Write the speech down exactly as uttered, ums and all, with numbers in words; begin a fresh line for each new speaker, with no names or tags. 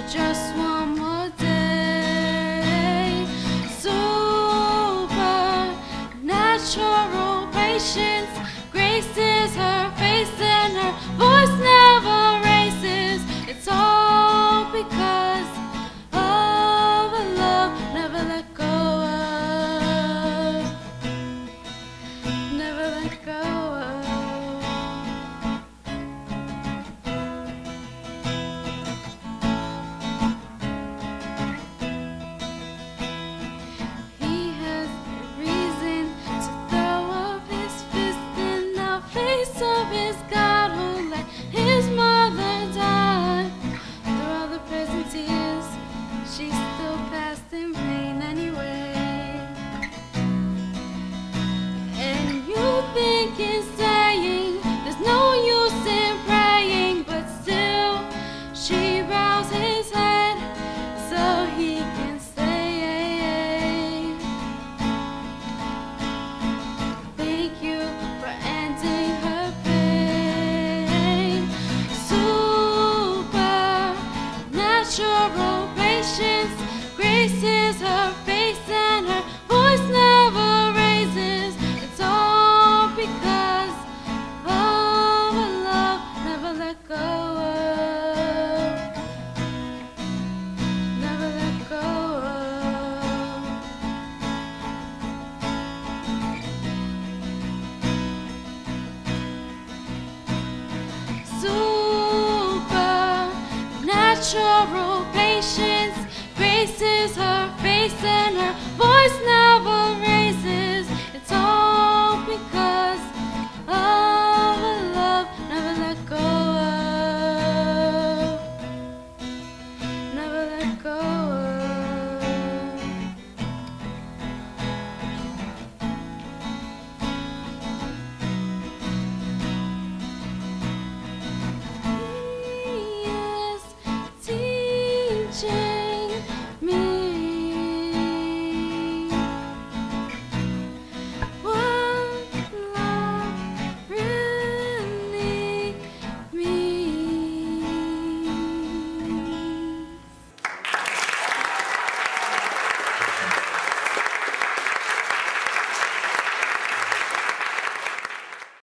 just one more day. Supernatural patience, grace is her face and her voice never races. It's all because of a love never let go of, never let go of. He has reason to throw up his fist in the face of his God who let his mother die. Through all the present tears, she still passed in pain anyway. And you think in saying there's no use in praying, but still she bows his head so he can say, thank you for ending her pain. Supernatural patience, grace is her face and her voice never raises. It's all because of a love never let go of, never let go of. Supernatural patience, grace is her face and her voice never raises. It's all because of a love never let go of, never let go of. He is teaching